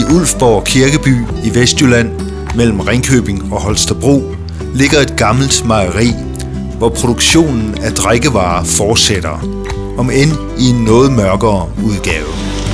I Ulfborg Kirkeby i Vestjylland, mellem Ringkøbing og Holstebro, ligger et gammelt mejeri, hvor produktionen af drikkevarer fortsætter, om end i en noget mørkere udgave.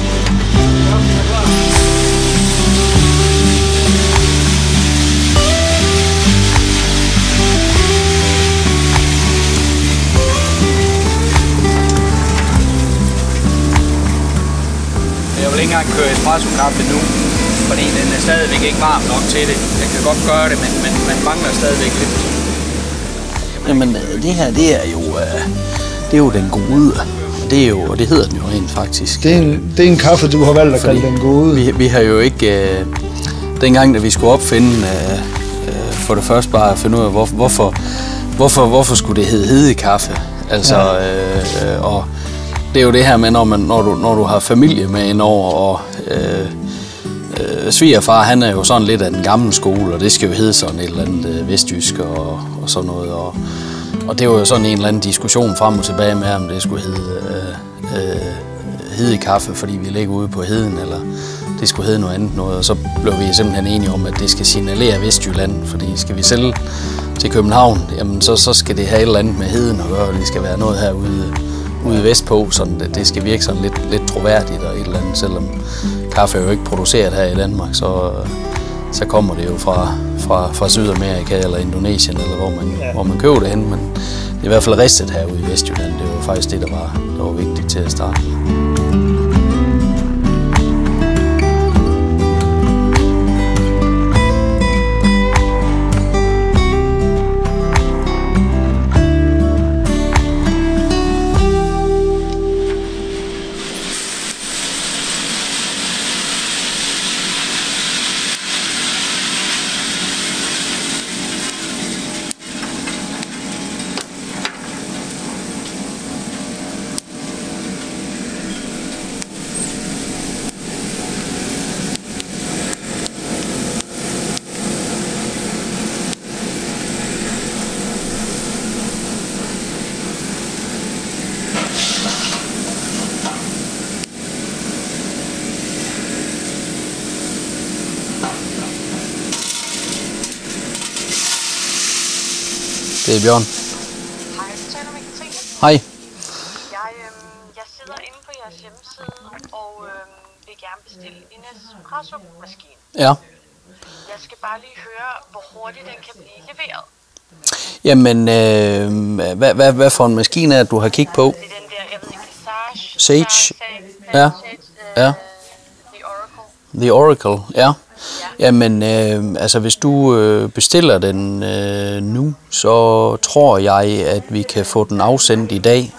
Jeg vil ikke engang køre espresso-kaffe nu, fordi den er stadigvæk ikke varm nok til det. Jeg kan godt gøre det, men man mangler stadigvæk lidt. Jamen, det her, det er jo den gode. Det hedder den jo rent faktisk. Det er en kaffe, du har valgt at kalde den gode. Vi har jo ikke... dengang, da vi skulle opfinde, for det første bare at finde ud af, hvorfor skulle det hedde hedekaffe? Altså, og det er jo det her med, når du har familie med indover, og svigerfar, han er jo sådan lidt af den gamle skole, og det skal jo hedde sådan et eller andet vestjysk og sådan noget. Og det var jo sådan en eller anden diskussion frem og tilbage med, om det skulle hedde hedekaffe, fordi vi ligger ude på heden, eller det skulle hedde noget andet noget. Og så blev vi simpelthen enige om, at det skal signalere Vestjylland, fordi skal vi sælge til København, jamen så skal det have et eller andet med heden at gøre, og det skal være noget herude vestpå, så det skal virke sådan lidt troværdigt og et eller andet, selvom kaffe er jo ikke produceret her i Danmark, så kommer det jo fra Sydamerika eller Indonesien, eller hvor man køber det hen, men det er i hvert fald ristet herude i Vestjylland. Det var faktisk det, der var vigtigt til at starte. Det er Bjørn. Hej, jeg taler med Katrine. Hej. Jeg sidder inde på jeres hjemmeside og vil gerne bestille en espresso-maskine. Ja. Jeg skal bare lige høre, hvor hurtigt den kan blive leveret. Jamen, hvad for en maskine er det, du har kigget på? Det er den der, jeg ved ikke, Sage. Ja. Ja. The Oracle. The Oracle, ja. Jamen, altså hvis du bestiller den nu, så tror jeg, at vi kan få den afsendt i dag.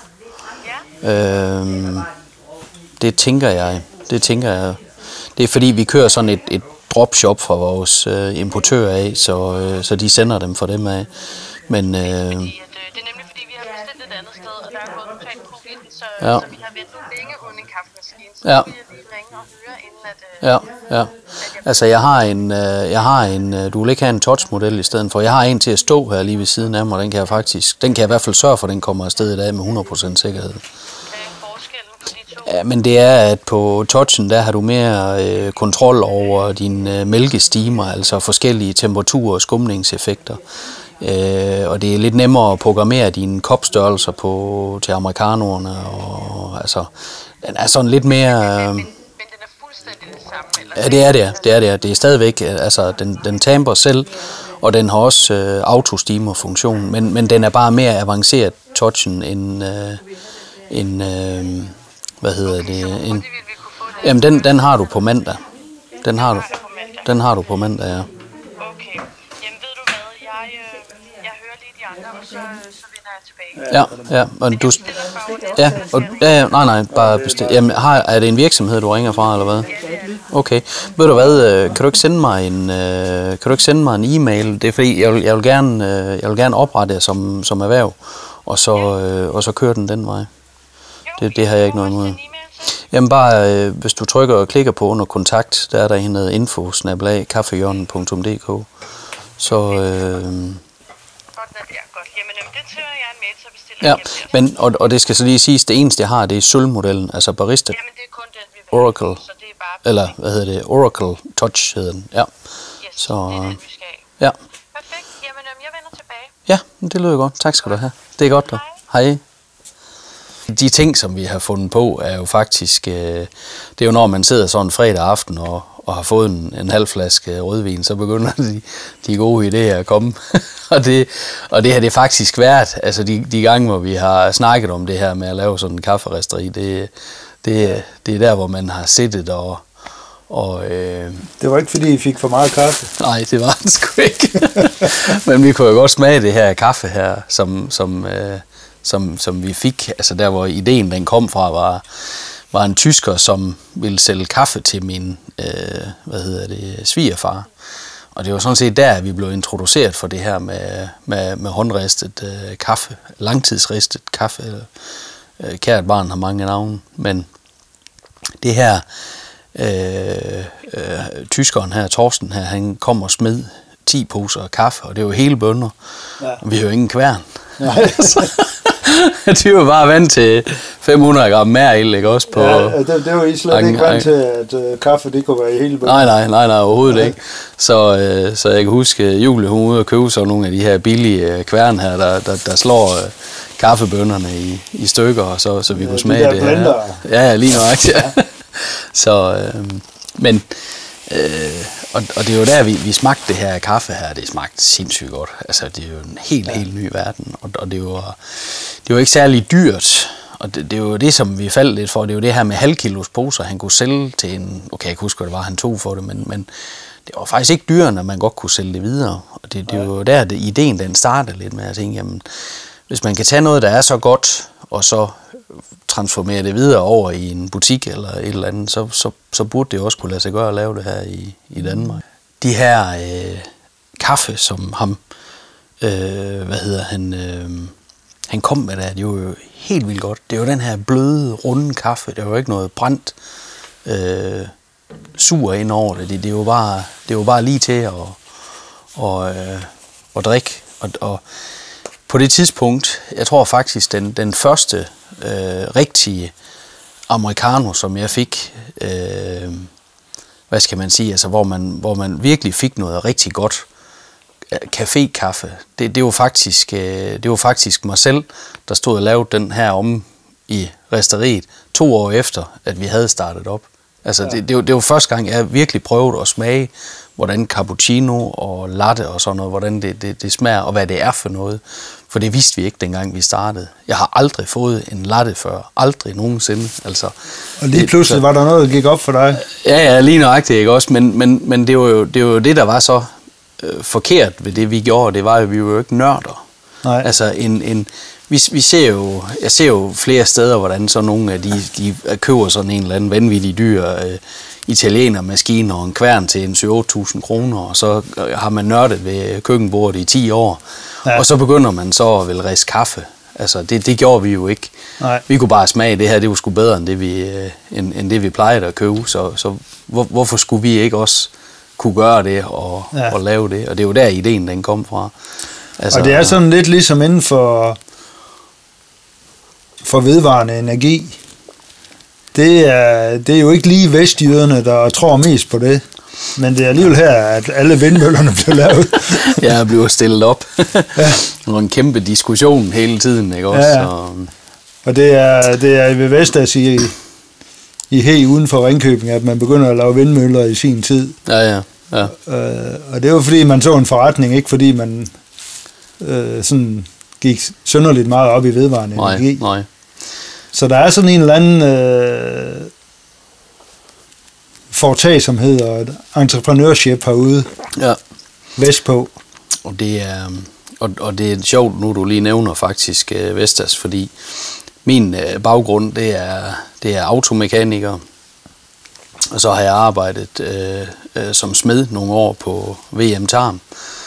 Det tænker jeg. Det er fordi, vi kører sådan et dropshop fra vores importører af, så de sender dem for dem af. Men, Det er nemlig fordi, vi har bestilt et andet sted, og der er gået totalt covid, så vi har ventet længe uden en kaffemaskine. Så vil jeg lige ringe og høre, inden at... Ja. Altså, jeg har en, du vil ikke have en touch-model i stedet for. Jeg har en til at stå her lige ved siden af mig, og den kan jeg i hvert fald sørge for, at den kommer afsted i dag med 100% sikkerhed. Hvad er forskellen på de to? Ja, men det er, at på touchen, der har du mere kontrol over dine mælkestimer, altså forskellige temperaturer og skumningseffekter. Og det er lidt nemmere at programmere dine kopstørrelser til amerikanerne, og altså, den er sådan lidt mere... Ja, det er det. Det er stadigvæk, altså den tamper selv, og den har også autosteamer-funktion, men den er bare mere avanceret touchen end hvad hedder det? Jamen den har du på mandag. Den har du på mandag, ja. Okay. Jamen ved du hvad, jeg hører lige de andre, og så vender jeg tilbage. Ja, og du... Nej, bare bestil. Jamen, er det en virksomhed, du ringer fra, eller hvad? Okay. Ved du hvad, kan du ikke sende mig en e-mail? Det er fordi, jeg vil gerne oprette det som erhverv, og så køre den vej. Det har jeg ikke noget imod. Jamen bare, hvis du trykker og klikker på under kontakt, der er der noget info@kaffehjørnet.dk. Så... Ja, men og det skal så lige siges, det eneste jeg har, det er sølvmodellen, altså barista. Jamen det er kun den, vi vil. Oracle. Så det er Eller, hvad hedder det? Oracle Touch hedder den, ja. Yes, så, det er den, vi skal af. Ja. Perfekt. Jamen, jeg vender tilbage. Ja, det lyder godt. Tak skal du have. Det er godt, du. Hej. De ting, som vi har fundet på, er jo faktisk, det er jo når man sidder sådan en fredag aften og har fået en halv flaske rødvin, så begynder de gode idéer at komme. og det har det faktisk været, altså de gange, hvor vi har snakket om det her med at lave sådan en kafferisteri, det er der, hvor man har siddet og det var ikke fordi I fik for meget kaffe? Nej, det var det sgu ikke. Men vi kunne jo godt smage det her kaffe her, som vi fik. Altså der, hvor ideen den kom fra, var en tysker, som ville sælge kaffe til min svigerfar. Og det var sådan set der, at vi blev introduceret for det her med håndristet kaffe, langtidsristet kaffe. Kært barn har mange navne, men det her tyskeren her, Torsten her, han kom og smed 10 poser kaffe, og det var hele bønner. Ja. Vi har jo ingen kværn. De var bare vant til 500 gram merild, ikke også? På det var I slet ikke vant til, at kaffe det kunne være i hele bønner. Nej, overhovedet ikke. Så jeg kan huske, Julie, hun var ude og købe så nogle af de her billige kværn her, der slår kaffebønnerne i stykker, og så vi kunne smage det her. Ja, lige nøjagtigt. Ja. Så, og det er jo der, vi smagte det her kaffe her, det smagte sindssygt godt. Altså, det er jo en helt ny verden, og det var ikke særlig dyrt. Og det er jo det, som vi faldt lidt for, det er jo det her med halvkilos poser, han kunne sælge til en, okay, jeg kan huske, hvad det var, han tog for det, men det var faktisk ikke dyrere, at man godt kunne sælge det videre. Og det er jo der, ideen den startede lidt med at tænke, jamen, hvis man kan tage noget, der er så godt, og så transformere det videre over i en butik eller et eller andet, så burde det også kunne lade sig gøre at lave det her i Danmark. De her kaffe, som ham, han kom med der, det var jo helt vildt godt. Det er jo den her bløde, runde kaffe, der var jo ikke noget brændt sur ind over det. Det var bare lige til at drikke. Og på det tidspunkt, jeg tror faktisk, den første rigtige americano, som jeg fik, hvad skal man sige, altså hvor man virkelig fik noget rigtig godt café-kaffe. Det var faktisk mig selv, der stod og lavede den her om i risteriet 2 år efter, at vi havde startet op. Altså det var første gang, jeg virkelig prøvede at smage, hvordan cappuccino og latte og sådan noget, hvordan det smager, og hvad det er for noget. For det vidste vi ikke, dengang vi startede. Jeg har aldrig fået en latte før. Aldrig nogensinde. Altså, og lige pludselig var der noget, der gik op for dig? Ja, lige nøjagtigt, ikke også? Men det var jo det, der var så forkert ved det, vi gjorde. Det var jo, vi var jo ikke nørder. Nej. Altså, jeg ser jo flere steder, hvordan så nogle af de køber sådan en eller anden vanvittig dyr italienermaskine og en kværn til en 7-8.000 kroner, og så har man nørdet ved køkkenbordet i 10 år. Ja. Og så begynder man så at vil riste kaffe. Altså, det gjorde vi jo ikke. Nej. Vi kunne bare smage det her, det var sgu bedre end det vi plejede at købe. Så hvorfor skulle vi ikke også kunne gøre det og lave det? Og det er jo der ideen den kom fra. Altså, og det er sådan lidt ligesom inden for vedvarende energi. Det er jo ikke lige vestjyderne, der tror mest på det. Men det er alligevel her, at alle vindmøllerne bliver lavet. Ja, bliver stillet op. Ja. Og en kæmpe diskussion hele tiden, ikke også? Ja. Og det er ved Vestas i He uden for Ringkøbing, at man begynder at lave vindmøller i sin tid. Ja. Og det var fordi, man så en forretning, ikke fordi man sådan gik synderligt meget op i vedvarende energi. Nej. Så der er sådan en eller anden foretagsomhed og et entreprenørship herude vestpå. Og det er sjovt, nu du lige nævner faktisk Vestas, fordi min baggrund, det er automekaniker, og så har jeg arbejdet som smed nogle år på VM Tarm.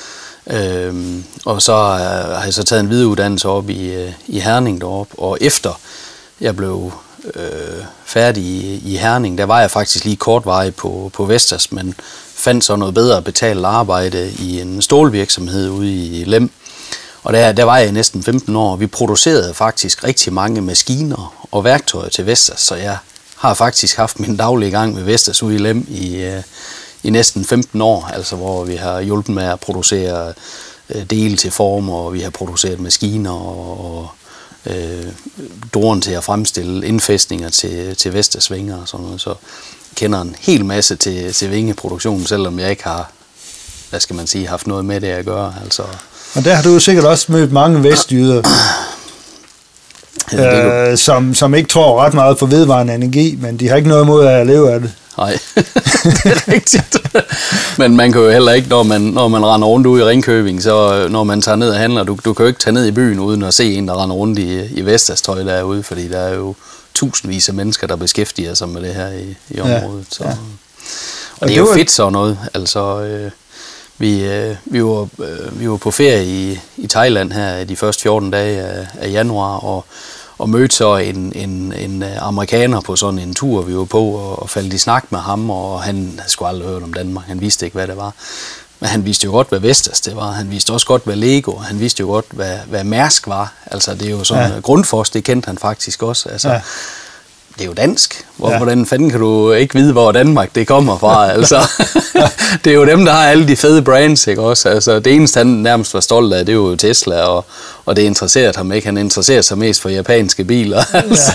Og så har jeg så taget en videreuddannelse op i Herning deroppe, og efter jeg blev færdig i Herning, der var jeg faktisk lige kortvarigt på Vestas, men fandt så noget bedre betalt arbejde i en stålvirksomhed ude i Lem. Og der var jeg næsten 15 år. Vi producerede faktisk rigtig mange maskiner og værktøjer til Vestas, så jeg har faktisk haft min daglige gang med Vestas ude i Lem i næsten 15 år, altså hvor vi har hjulpet med at producere dele til former, og vi har produceret maskiner og doren til at fremstille indfæstninger til Vestas vinger og sådan noget, så jeg kender en hel masse til vingeproduktionen, selvom jeg ikke har, hvad skal man sige, haft noget med det at gøre. Altså. Og der har du sikkert også mødt mange vestjyder, som ikke tror ret meget på vedvarende energi, men de har ikke noget imod at leve af det. Nej, det er rigtigt. Men man kan jo heller ikke, når man render rundt ude i Ringkøbing, så når man tager ned og handler, du kan jo ikke tage ned i byen uden at se en, der render rundt i Vestas tøj derude, fordi der er jo tusindvis af mennesker, der beskæftiger sig med det her i området. Så. Ja. Og det er jo fedt sådan noget. Altså, vi var på ferie i Thailand her de første 14 dage af januar, og mødte så en amerikaner på sådan en tur, vi var på, og faldt i snak med ham, og han havde sgu aldrig hørt om Danmark. Han vidste ikke, hvad det var. Men han vidste jo godt, hvad Vestas det var. Han vidste også godt, hvad Lego. Han vidste jo godt, hvad Mærsk var. Altså, det er jo sådan, Grundfos, det kendte han faktisk også. Altså, det er jo dansk. Hvordan fanden kan du ikke vide, hvor Danmark det kommer fra? Altså, det er jo dem, der har alle de fede brands, ikke også? Altså, det eneste, han nærmest var stolt af, det er jo Tesla, og det interesserede ham ikke. Han interesserer sig mest for japanske biler. Altså.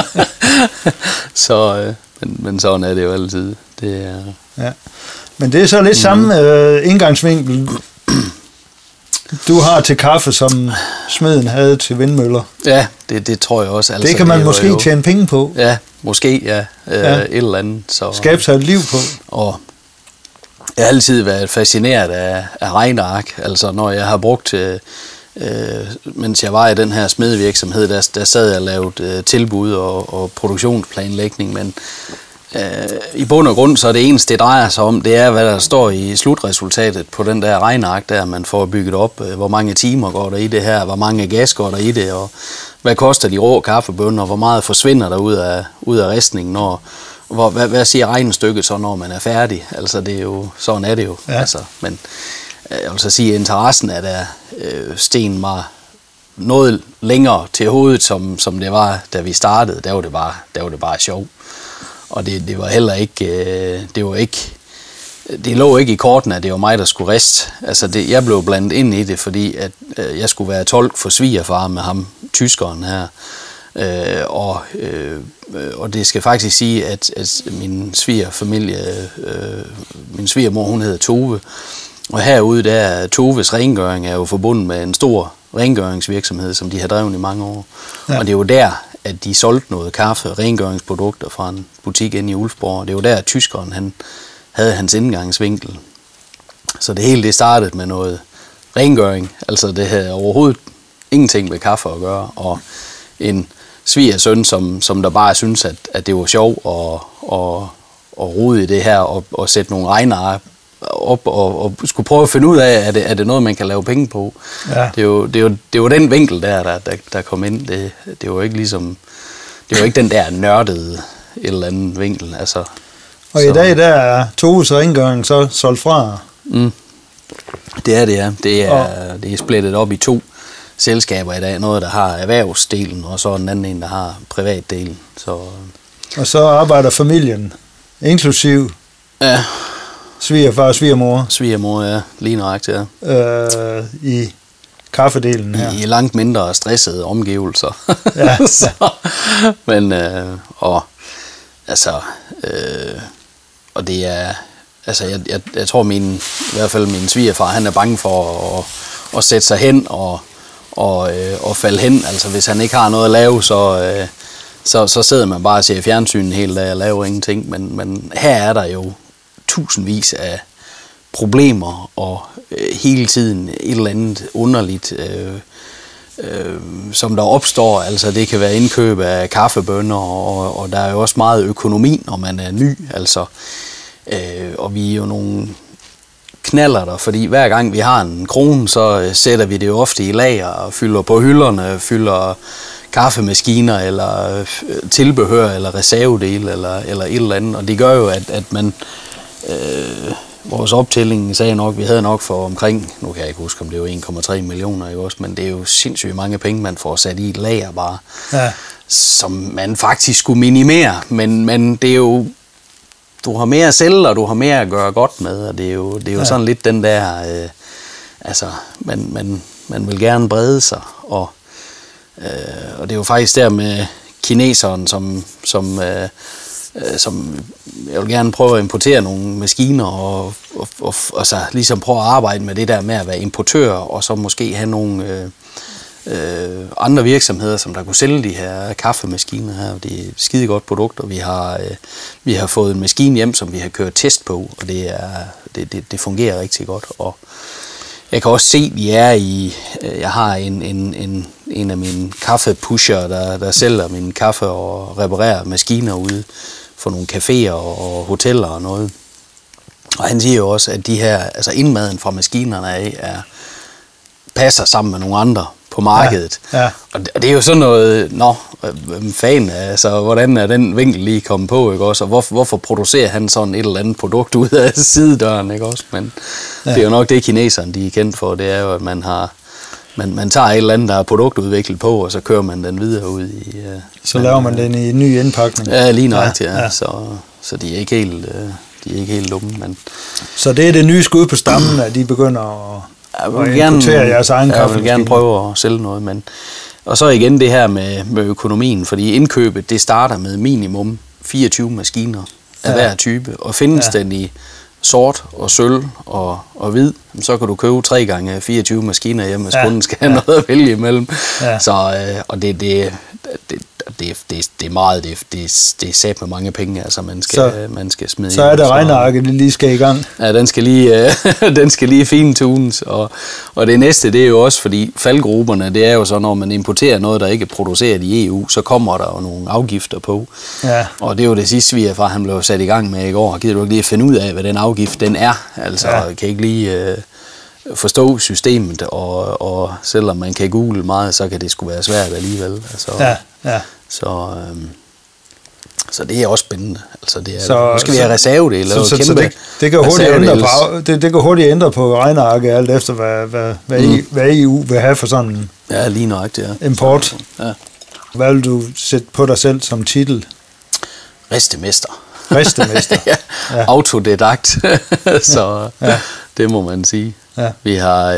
Så, men sådan er det jo altid. Det er... Ja. Men det er så lidt samme indgangsvinkel, du har til kaffe, som smeden havde til vindmøller. Ja, det tror jeg også. Altså, det kan man måske tjene penge på. Ja, måske, ja. Et eller andet. Så, skabe sig et liv på. Og jeg har altid været fascineret af regneark. Altså, når jeg har brugt, mens jeg var i den her smedevirksomhed, der sad jeg og lavede tilbud og produktionsplanlægning, men i bund og grund, så er det eneste, det drejer sig om, det er, hvad der står i slutresultatet på den der regneark, der man får bygget op. Hvor mange timer går der i det her, hvor mange gas går der i det, og hvad koster de rå kaffebønner, hvor meget forsvinder der ud af ristningen, hvad siger regnestykket så, når man er færdig? Altså, det er jo, sådan er det jo. Ja. Altså, men jeg vil så sige, at interessen er der sten mig noget længere til hovedet, som det var, da vi startede. Der var det bare sjov. Og det var heller ikke, det lå ikke i kortene, at det var mig, der skulle riste. Altså jeg blev blandet ind i det, fordi at jeg skulle være tolk for svigerfar med ham, tyskeren her. Og det skal faktisk sige, at min svigerfamilie, min svigermor, hun hedder Tove. Og herude der, Toves rengøring er jo forbundet med en stor rengøringsvirksomhed, som de har drevet i mange år. Ja. Og det er jo der, at de solgte noget kaffe og rengøringsprodukter fra en butik inde i Ulfborg. Og det var der, at tyskeren han havde hans indgangsvinkel. Så det hele det startede med noget rengøring. Altså det havde overhovedet ingenting med kaffe at gøre. Og en svigersøn, som der bare synes, at det var sjovt at rode i det her og sætte nogle regneark op og skulle prøve at finde ud af, er det noget, man kan lave penge på. Ja. Det var den vinkel der kom ind. Det var ikke ligesom, det var ikke den der nørdede et eller andet vinkel. Altså, og i dag der er Toves rengøring så solgt fra? Det er det, ja. Det er splittet op i 2 selskaber i dag. Noget, der har erhvervsdelen, og så en anden en, der har privatdelen. Så. Og så arbejder familien, inklusiv svigerfar og svigermor? Svigermor, ja. Lige nøjagtigt, ja. I kaffedelen her? I langt mindre stressede omgivelser. Ja. Men, og det er, altså jeg tror i hvert fald min svigerfar, han er bange for at sætte sig hen og falde hen. Altså hvis han ikke har noget at lave, så sidder man bare og ser fjernsyn hele dag og laver ingenting. Men her er der jo tusindvis af problemer og hele tiden et eller andet underligt, som der opstår. Altså det kan være indkøb af kaffebønner, og der er jo også meget økonomi, når man er ny. Altså, og vi er jo nogle knaller der, fordi hver gang vi har en krone, så sætter vi det jo ofte i lager og fylder på hylderne, fylder kaffemaskiner eller tilbehør eller reservedel eller et eller andet. Og det gør jo, at man vores optælling sagde nok, vi havde nok for omkring, nu kan jeg ikke huske, om det var 1,3 millioner, ikke også, men det er jo sindssygt mange penge, man får sat i et lager bare. Ja. som man faktisk skulle minimere, men det er jo, du har mere at sælge, og du har mere at gøre godt med, og det er jo sådan lidt den der, altså, man vil gerne brede sig, og det er jo faktisk der med kineseren, som jeg vil gerne prøve at importere nogle maskiner, og så ligesom prøve at arbejde med det der med at være importør, og så måske have nogle andre virksomheder, som der kunne sælge de her kaffemaskiner her. Det er et skide godt produkt, og vi har fået en maskine hjem, som vi har kørt test på, og det fungerer rigtig godt. Og jeg kan også se, jeg har en af mine kaffepusher, der sælger min kaffe og reparerer maskiner ude for nogle caféer og hoteller og noget. Og han siger jo også, at de her, altså indmaden fra maskinerne af, passer sammen med nogle andre på markedet. Ja. Og det er jo sådan noget, fan, altså hvordan er den vinkel lige kommet på, ikke også? Og hvorfor producerer han sådan et eller andet produkt ud af sidedøren, ikke også? Men det er jo nok det, kineserne de er kendt for, det er jo, at man tager et eller andet, der er produktudviklet på, og så kører man den videre ud i... så laver man den i en ny indpakning. Ja, lige nøjagtigt, ja. Så de er ikke helt dumme, men... Så det er det nye skud på stammen, at de begynder at... Jeg vil gerne prøve at sælge noget, men og så igen det her med økonomien, fordi indkøbet det starter med minimum 24 maskiner af hver type, og findes den i sort og sølv og hvid, så kan du købe 3 gange 24 maskiner hjem, hvis kunden skal have noget at vælge imellem. Ja. Så og det er meget, det er sat med mange penge, altså man skal smide. Så er det regnearket, det lige skal i gang. Ja, den skal lige fintunes, og det næste, det er jo også, fordi faldgruberne, det er jo så, når man importerer noget, der ikke er produceret i EU, så kommer der jo nogle afgifter på. Ja. Og det er jo det sidste, vi han blev sat i gang med i går. Gider du ikke lige finde ud af, hvad den afgift, den er? Altså, kan ikke lige... forstå systemet, og selvom man kan google meget, så kan det sgu være svært alligevel. Altså, så det er også spændende. Altså, nu skal vi have reservedele. Det kan hurtigt ændre på regnearket, alt efter hvad EU vil have for sådan lige nøjagtigt, import. Ja. Hvad vil du sætte på dig selv som titel? Ristemester. Ja. Autodidakt. Så det må man sige. Ja. Vi har...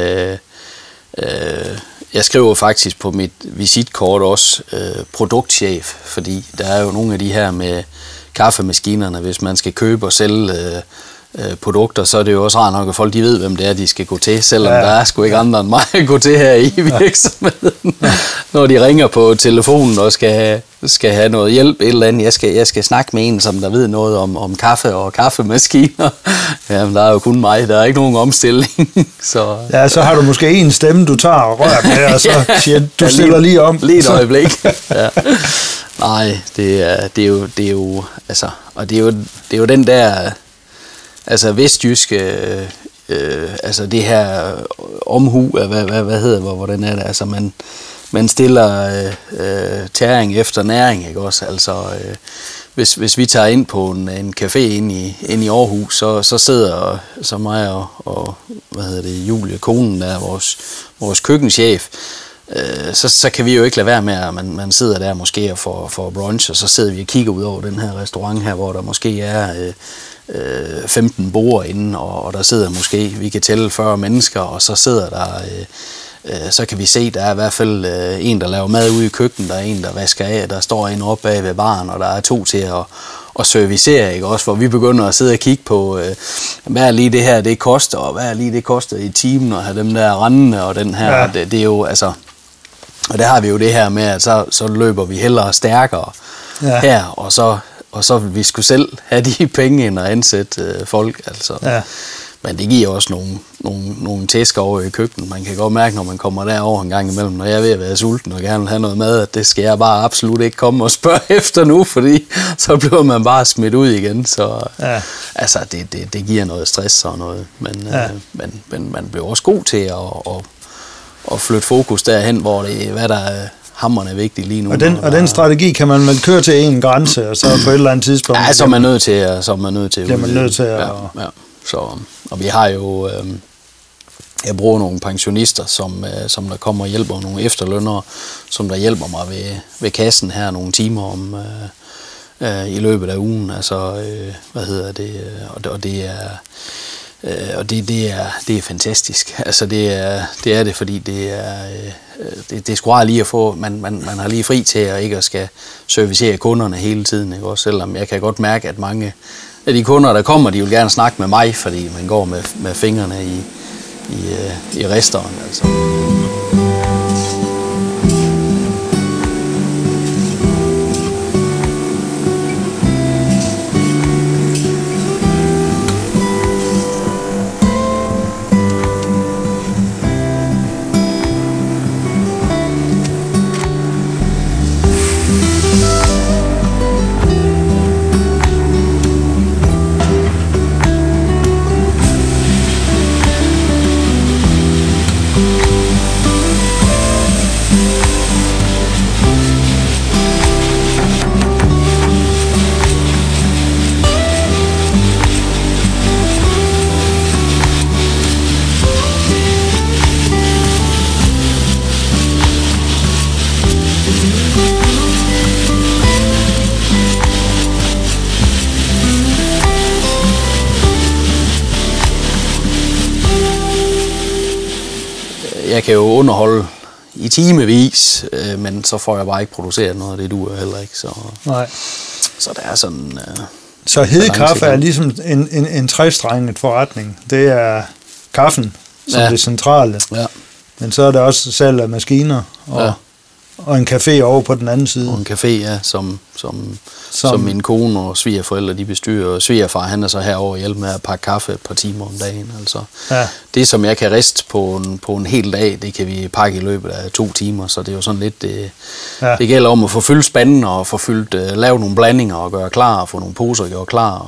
jeg skriver faktisk på mit visitkort også produktchef, fordi der er jo nogle af de her med kaffemaskinerne, hvis man skal købe og sælge produkter, så er det jo også rart nok, at folk de ved, hvem det er, de skal gå til, selvom der er sgu ikke andre end mig at gå til her i virksomheden. Når de ringer på telefonen og skal have noget hjælp, et eller andet, jeg skal snakke med en, som der ved noget om kaffe og kaffemaskiner. Jamen, der er jo kun mig, der er ikke nogen omstilling. Så har du måske en stemme, du tager og rører med, og så siger du stiller lige om. Lige et øjeblik. Ja. Nej, det er jo altså, og det er jo den der, altså vestjyske, altså det her omhu, hvad hedder, hvordan er det, altså man stiller tæring efter næring, ikke også, altså hvis vi tager ind på en café inde i Aarhus, så sidder så mig og Julie, konen der, vores køkkenchef, så kan vi jo ikke lade være med, at man sidder der måske og får brunch, og så sidder vi og kigger ud over den her restaurant her, hvor der måske er 15 borde inde, og der sidder måske, vi kan tælle 40 mennesker, og så sidder der, så kan vi se, der er i hvert fald en, der laver mad ude i køkkenet, der er en, der vasker af, der står en oppe bag ved baren, og der er 2 til at servicere, ikke også, hvor vi begynder at sidde og kigge på, hvad er lige det her, det koster, og hvad er lige det koster i timen, og have dem der rendende, og den her, det er jo, altså, og der har vi jo det her med, at så løber vi hellere stærkere her, og så vil vi skulle selv have de penge ind og ansætte folk, altså. Ja. Men det giver også nogle tæsker over i køkkenet. Man kan godt mærke, når man kommer derover en gang imellem, når jeg er ved at være sulten og gerne vil have noget mad, at det skal jeg bare absolut ikke komme og spørge efter nu, fordi så bliver man bare smidt ud igen. Så altså, det giver noget stress og noget. Men man bliver også god til at flytte fokus derhen, hvor det er, hvad der er hamrende vigtigt lige nu. Og den strategi kan man vel køre til en grænse, og så på et eller andet tidspunkt... Ja, så er man nødt til at... Så, og vi har jo Jeg bruger nogle pensionister, som der kommer og hjælper, nogle efterlønnere, som der hjælper mig ved kassen her nogle timer i løbet af ugen. Altså, det er fantastisk. Altså, det er det, fordi det er sgu rart lige at få, man har lige fri til at ikke at skal servicere kunderne hele tiden, ikke? Også selvom jeg kan godt mærke, at mange af de kunder, der kommer, de vil gerne snakke med mig, fordi man går med fingrene i restaurant, altså. Jeg kan jo underholde i timevis, men så får jeg bare ikke produceret noget af det, du heller ikke. Nej. Så der er sådan... Så Hedekaffe er ligesom en trestrenget forretning. Det er kaffen som det centrale. Ja. Men så er der også salg af maskiner og en café over på den anden side. Og en café, ja, som min kone og svigerforældre, de bestyrer. Og svigerfar, han er så herovre og hjælper med at pakke kaffe et par timer om dagen. Altså. Ja. Det, som jeg kan riste på en hel dag, det kan vi pakke i løbet af 2 timer. Så det er jo sådan lidt... Det gælder om at få fyldt spanden og få fyldt, lave nogle blandinger og gøre klar, og få nogle poser gjort klar,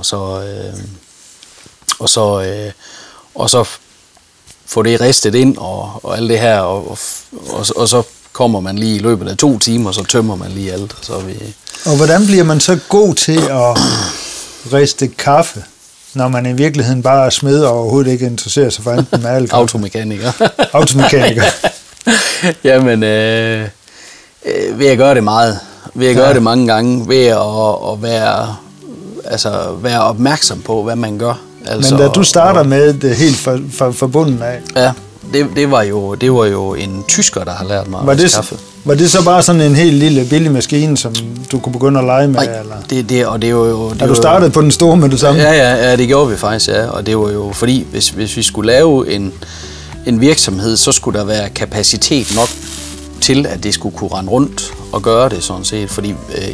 og så få det ristet ind og alt det her, og så kommer man lige i løbet af 2 timer, så tømmer man lige alt. Og hvordan bliver man så god til at riste kaffe, når man i virkeligheden bare er smed og overhovedet ikke interesserer sig for enten med alt? Automekaniker. Automekaniker. Jamen, ved at gøre det meget. Ved at gøre det mange gange. Ved at være opmærksom på, hvad man gør. Altså, men da du starter med det helt fra bunden af. Ja, det var jo en tysker, der har lært mig at kaffe. Var det så bare sådan en helt lille billig maskine, som du kunne begynde at lege med? Nej, eller? Det var jo... Du startede på den store med det samme? Ja, det gjorde vi faktisk, ja. Og det var jo fordi, hvis vi skulle lave en virksomhed, så skulle der være kapacitet nok til, at det skulle kunne rende rundt og gøre det sådan set. Fordi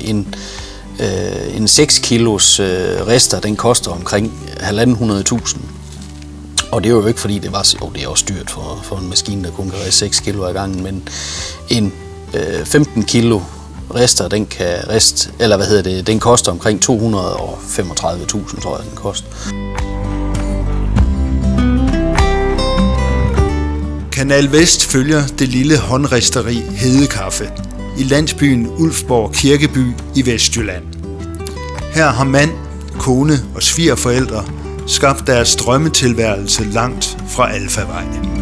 en 6 kilos rester, den koster omkring 1.500.000. Og det er jo ikke fordi, det er også dyrt for en maskine, der kun kan riste 6 kilo ad gangen, men en 15 kilo rester, den koster omkring 235.000, tror jeg, den koster. Kanal Vest følger det lille håndristeri Hedekaffe i landsbyen Ulfborg Kirkeby i Vestjylland. Her har mand, kone og svigerforældre skabt deres drømmetilværelse langt fra alfavejen.